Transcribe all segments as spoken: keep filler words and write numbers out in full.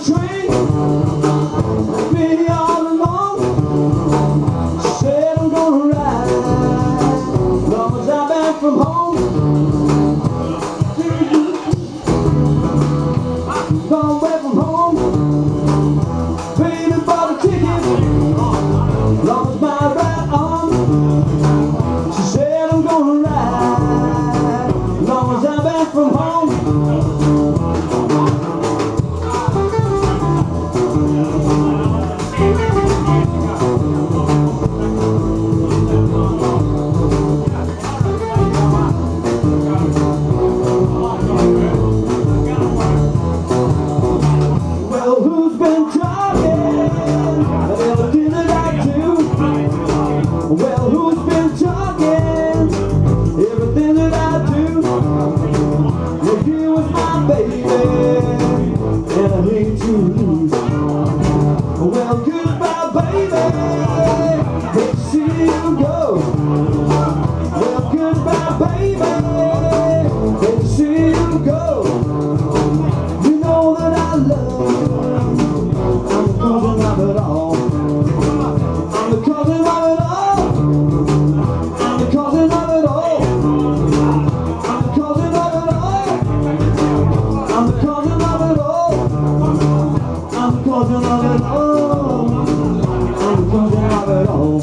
train, me all alone. She said I'm gonna ride, as long as I'm back from home. Gone away from home, baby bought a ticket, lost my right arm. She said I'm gonna ride, as long as I'm back from home. Well, who's been talking? Everything that I do. Well, who's been talking? Everything that I do. Well, you was my baby, and I hate to lose. Well, goodbye, baby. Hate to see you go. Well, goodbye, baby. Hate to see you go. You know that I love you. I'm the cousin of it all. I'm the cousin of it all. I'm the cousin of it all. I'm the cousin of it all. I'm the cousin of it all. I'm the cousin of it all. I'm the cousin of it all.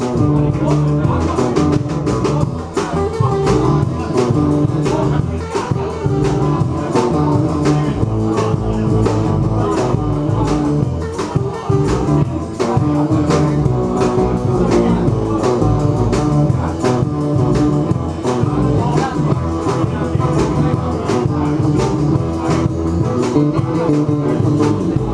Thank you.